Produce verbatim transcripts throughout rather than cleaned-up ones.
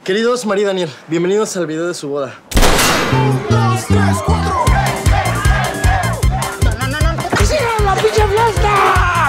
Queridos María y Daniel, bienvenidos al video de su boda. Un, dos, tres, cuatro. No, no, no, no. ¡Que sigan la pinche fiesta!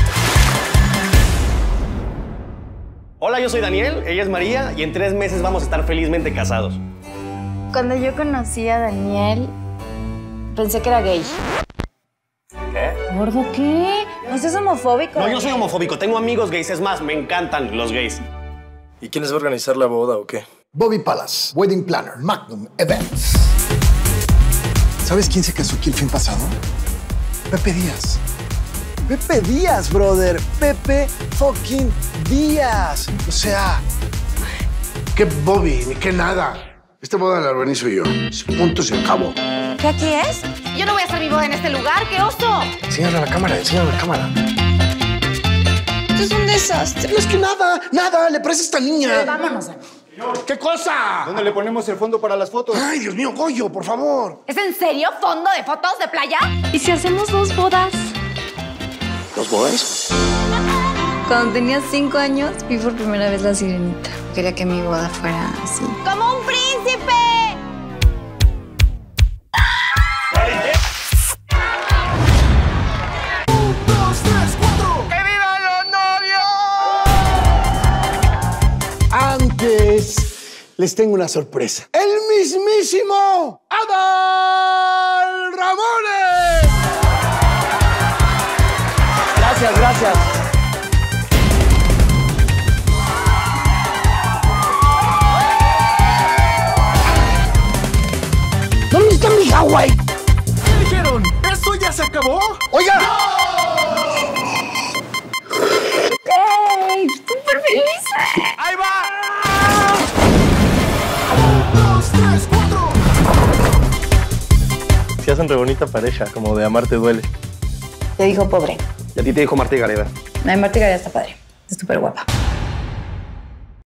Hola, yo soy Daniel, ella es María y en tres meses vamos a estar felizmente casados. Cuando yo conocí a Daniel, pensé que era gay. ¿Qué? ¿Gordo qué? ¿No seas homofóbico? No, yo no soy homofóbico, tengo amigos gays, es más, me encantan los gays. ¿Y quién les va a organizar la boda o qué? Bobby Palace, Wedding Planner, Magnum Events. ¿Sabes quién se casó aquí el fin pasado? Pepe Díaz. Pepe Díaz, brother. Pepe fucking Díaz. O sea... ¿Qué Bobby? Ni qué nada. Esta boda la organizo yo. Punto, se acabó. ¿Qué aquí es? Yo no voy a hacer mi boda en este lugar, ¡qué oso! Enséñale a la cámara, enséñale a la cámara. Esto es un desastre. No es que nada, nada, le parece a esta niña. Vámonos, Dani. ¿Qué cosa? ¿Dónde le ponemos el fondo para las fotos? Ay, Dios mío, Goyo, por favor. ¿Es en serio? ¿Fondo de fotos de playa? ¿Y si hacemos dos bodas? ¿Los boys? Cuando tenía cinco años, vi por primera vez La Sirenita. Quería que mi boda fuera así. ¡Como un príncipe! Un, dos, tres, cuatro. ¡Que vivan los novios! Antes, les tengo una sorpresa. ¡El mismísimo Adal Ramones! Gracias, gracias. ¿Dónde está mi Hawái? ¿Qué dijeron? ¿Esto ya se acabó? ¡Oiga! ¡Ey! ¡Súper feliz! ¡Ahí va! Dos, tres, cuatro. Se hacen re bonita pareja, como de amarte duele. Te dijo pobre. Y a ti te dijo Marta y Gareda. La de Marta Gareda está padre. Es súper guapa.